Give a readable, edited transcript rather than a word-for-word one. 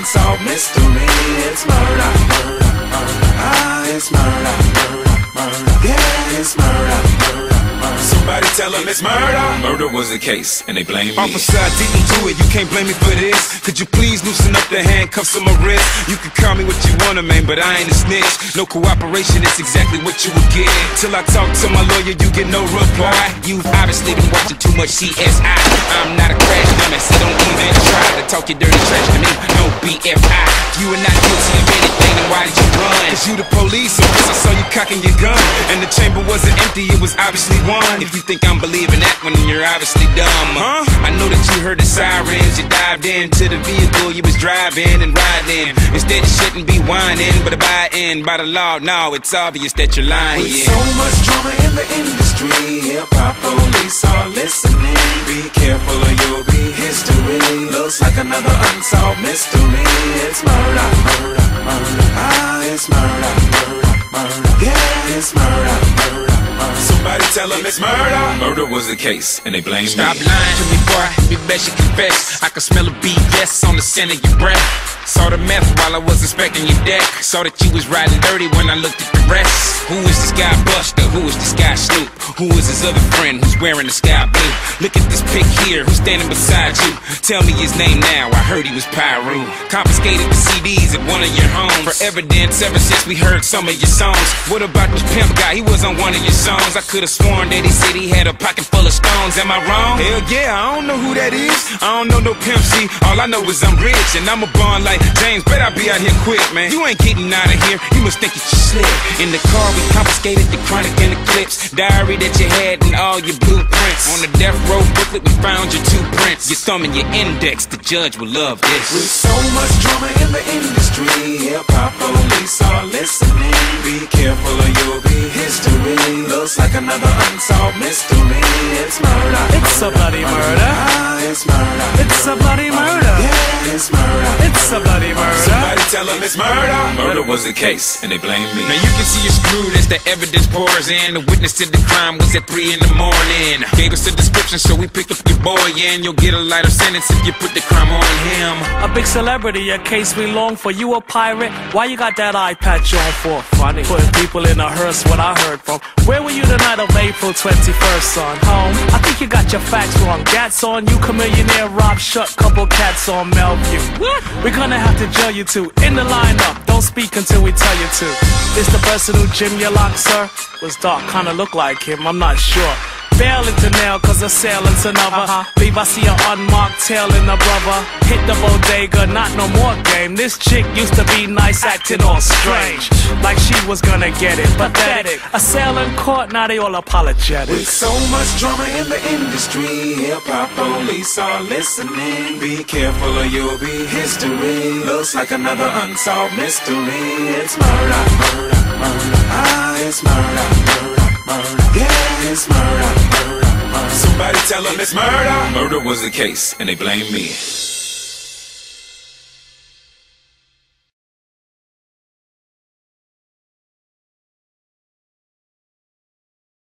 unsolved mystery. It's murder, murder, murder. Ah, it's murder, murder, murder. Yeah, it's murder, murder, murder. Somebody tell them it's murder. Murder was the case, and they blame me. Officer, I didn't do it, you can't blame me for this. Could you please loosen up the handcuffs on my wrist? You can call me what you wanna, man, but I ain't a snitch. No cooperation, it's exactly what you would get. Till I talk to my lawyer, you get no reply. You've obviously been watching too much CSI. I'm not a crash dummy, so don't even try to talk your dirty trash to me. No BFI. You are not guilty of anything, then why did you run? Cause you the police officer, I saw you cocking your gun. And the chamber wasn't empty, it was obviously one. If you think I'm believing that one, then you're obviously dumb. Huh? I know that you heard the sirens, you dived into the vehicle you was driving and riding. Instead you shouldn't be whining, but abiding by the law. No, it's obvious that you're lying. With so much drama in the industry, hip-hop police are listening. Be careful or you'll be history. Looks like another unsolved mystery. It's murder, murder, murder. Ah, it's murder, murder, murder. Yeah, it's murder, murder, murder. Somebody tell them it's murder. Murder was the case, and they blame me. Stop lying to me, boy. You best you confess. I can smell a BS on the scent of your breath. Saw the meth while I was inspecting your deck. Saw that you was riding dirty when I looked at the rest. Who is this guy Buster? Who is this guy Snoop? Who is his other friend who's wearing the sky blue? Look at this pic here, who's standing beside you? Tell me his name now, I heard he was Pyru. Confiscated the CDs at one of your homes for evidence ever since we heard some of your songs. What about this pimp guy? He was on one of your songs. I could've sworn that he said he had a pocket full of stones. Am I wrong? Hell yeah, I don't know who that is. I don't know no Pimp C. All I know is I'm rich and I'm a born like James. Bet I be out here quick, man. You ain't getting out of here. You must think you slip. In the car we confiscated the chronic and the clips, diary that you had and all your blueprints. On the death row booklet we found your 2 prints. Your thumb and your index. The judge will love this. With so much drama in the industry, hip-hop police are listening. Be careful or you'll be history. Looks like another unsolved mystery. It's murder. It's a bloody murder. Ah, it's murder. It's a bloody murder. Yeah, it's murder. It's a bloody murder. Somebody tell them it's murder. Murder was the case, and they blame me. Now you can see you're screwed as the evidence pours in. The witness to the crime was at 3 in the morning. Gave us a description, so we picked up your boy, and you'll get a lighter sentence if you put the crime on him. A big celebrity, a case we long for. You a pirate? Why you got that eye patch on for? Funny. Putting people in a hearse, what I heard from. Where were you the night of April 21st, son? Home? I think you got your facts wrong. Gats on you, Chamillionaire, Rob Shut, couple cats on Melview. What? We're gonna have to jail you two. In the lineup, don't speak until we tell you to. Is the person who Jim your lock, sir? Was dark, kinda look like him, I'm not sure. Bail into nail, cause assailant's another. Leave I see an unmarked tail in the brother. Hit the bodega, not no more game. This chick used to be nice, acting all strange. Like she was gonna get it, pathetic. Assailant caught, now they all apologetic. With so much drama in the industry, hip-hop police are listening. Be careful or you'll be history. Looks like another unsolved mystery. It's murder, murder, murder. Ah, it's murder, murder, murder. Yeah, it's murder, murder, murder. Somebody tell them it's murder. Murder was the case, and they blame me.